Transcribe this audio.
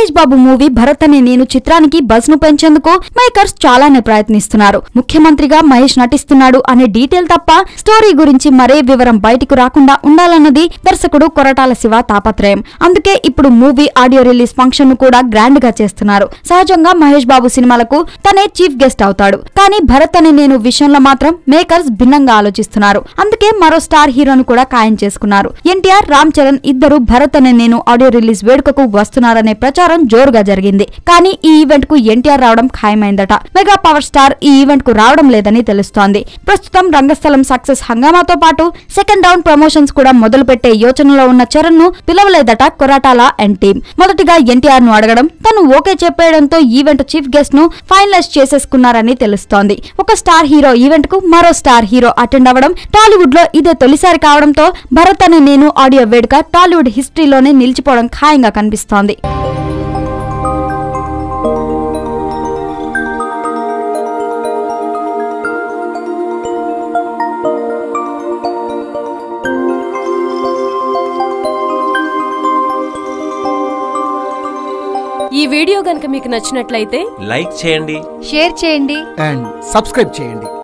Mahesh Babu movie Bharat అనే నేను చిత్రానికి బజ్ ను పెంచేందుకు మేకర్స్ చాలానే ప్రయత్నిస్తున్నారు. ముఖ్యమంత్రిగా మహేష్ నటిస్తున్నాడు అనే డీటెయిల్ తప్ప స్టోరీ గురించి మరే వివరం బయటకు రాకుండా ఉండాలన్నది దర్శకుడు కొరటాల శివ తాపత్రయం. అందుకే ఇప్పుడు మూవీ ఆడియో రిలీజ్ ఫంక్షన్ ను కూడా గ్రాండ్ గా చేస్తున్నారు. సహజంగా మహేష్ బాబు సినిమాలకు తనే చీఫ్ గెస్ట్ అవుతాడు. కానీ భరత్ అనే నేను విషయంలో మాత్రం మేకర్స్ భిన్నంగా ఆలోచిస్తున్నారు. అందుకే మరో స్టార్ హీరోను కూడా ఖాయం చేసుకున్నారు. ఎన్టీఆర్, రామ్ చరణ్ ఇద్దరు భరత్ అనే నేను ఆడియో రిలీజ్ వేడుకకు వస్తున్నారనే ప్రచారం జోరుగా జరిగింది. కానీ ఈ ఈవెంట్ కు ఎన్టీఆర్ రావడం ఖాయమైందట. మెగా పవర్ స్టార్ ఈ ఈవెంట్ కు రావడం లేదని తెలుస్తోంది. ప్రస్తుతం రంగస్థలం సక్సెస్ హంగామాతో పాటు సెకండ్ రౌండ్ ప్రమోషన్స్ కూడా మొదలు పెట్టే యోచనలో ఉన్న చరణ్ ను పిలవలేదట కొరటాల అండ్ టీమ్. మొదటిగా ఎన్టీఆర్ ను అడగడం, తను ఓకే చెప్పేయడంతో ఈవెంట్ చీఫ్ గెస్ట్ ను ఫైనలైజ్ చేసేసుకున్నారని తెలుస్తోంది. ఒక స్టార్ హీరో ఈవెంట్ కు మరో స్టార్ హీరో అటెండ్ అవ్వడం టాలీవుడ్ లో ఇదే తొలిసారి కావడంతో భరత్ అనే నేను ఆడియో వేడుక టాలీవుడ్ హిస్టరీలోనే నిలిచిపోవడం ఖాయంగా కనిపిస్తోంది. ఈ వీడియో గనుక మీకు నచ్చినట్లయితే లైక్ చేయండి, షేర్ చేయండి అండ్ సబ్స్క్రైబ్ చేయండి.